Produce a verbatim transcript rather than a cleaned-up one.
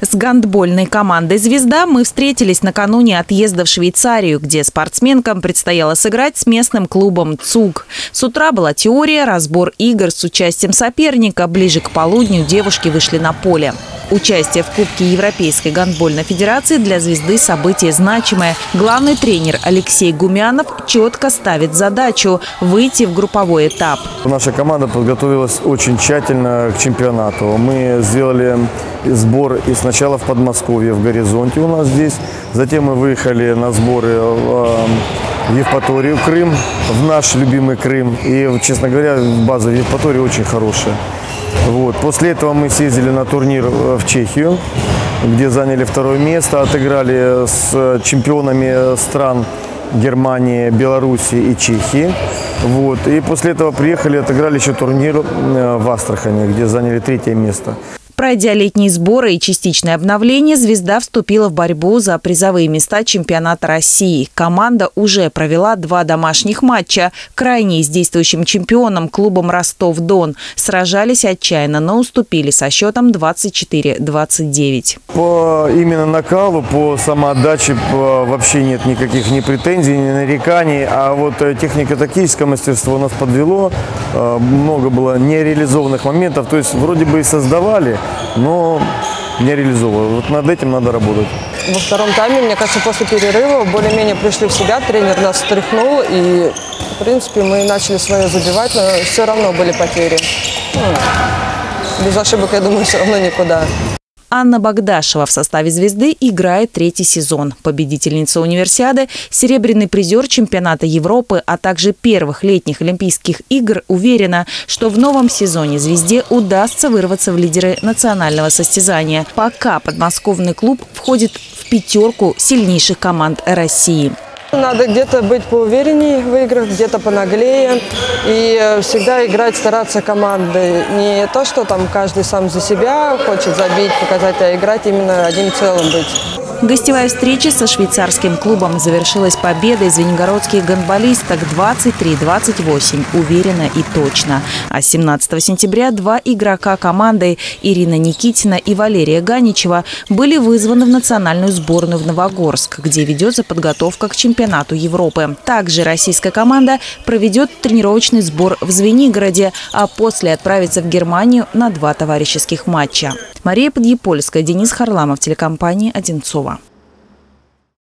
С гандбольной командой «Звезда» мы встретились накануне отъезда в Швейцарию, где спортсменкам предстояло сыграть с местным клубом «Цуг». С утра была теория, разбор игр с участием соперника. Ближе к полудню девушки вышли на поле. Участие в Кубке Европейской гандбольной федерации для «Звезды» событие значимое. Главный тренер Алексей Гумянов четко ставит задачу – выйти в групповой этап. Наша команда подготовилась очень тщательно к чемпионату. Мы сделали сбор и сначала в Подмосковье, в Горизонте у нас здесь. Затем мы выехали на сборы в Евпаторию, Крым, в наш любимый Крым. И, честно говоря, база в Евпатории очень хорошая. Вот. После этого мы съездили на турнир в Чехию, где заняли второе место, отыграли с чемпионами стран Германии, Беларуси и Чехии. Вот. И после этого приехали, отыграли еще турнир в Астрахани, где заняли третье место. Пройдя летние сборы и частичное обновление, «Звезда» вступила в борьбу за призовые места чемпионата России. Команда уже провела два домашних матча. Крайние с действующим чемпионом клубом «Ростов-Дон» сражались отчаянно, но уступили со счетом двадцать четыре двадцать девять. По именно накалу, по самоотдаче по, вообще нет никаких ни претензий, ни нареканий. А вот технико-тактическое мастерство нас подвело. Много было нереализованных моментов. То есть вроде бы и создавали, но не реализовывал. Вот над этим надо работать. Во втором тайме, мне кажется, после перерыва более-менее пришли в себя, тренер нас встряхнул, и, в принципе, мы начали свое забивать, но все равно были потери. Ну, без ошибок, я думаю, все равно никуда. Анна Богдашева в составе «Звезды» играет третий сезон. Победительница универсиады, серебряный призер чемпионата Европы, а также первых летних Олимпийских игр уверена, что в новом сезоне «Звезде» удастся вырваться в лидеры национального состязания. Пока подмосковный клуб входит в пятерку сильнейших команд России. Надо где-то быть поувереннее в играх, где-то понаглее и всегда играть, стараться командой. Не то, что там каждый сам за себя хочет забить, показать, а играть именно одним целым быть. Гостевая встреча со швейцарским клубом завершилась победой звенигородских гандболисток двадцать три двадцать восемь, уверенно и точно. А семнадцатого сентября два игрока команды Ирина Никитина и Валерия Ганичева были вызваны в национальную сборную в Новогорск, где ведется подготовка к чемпионату Европы. Также российская команда проведет тренировочный сбор в Звенигороде, а после отправится в Германию на два товарищеских матча. Мария Подъепольская, Денис Харламов, телекомпания «Одинцова».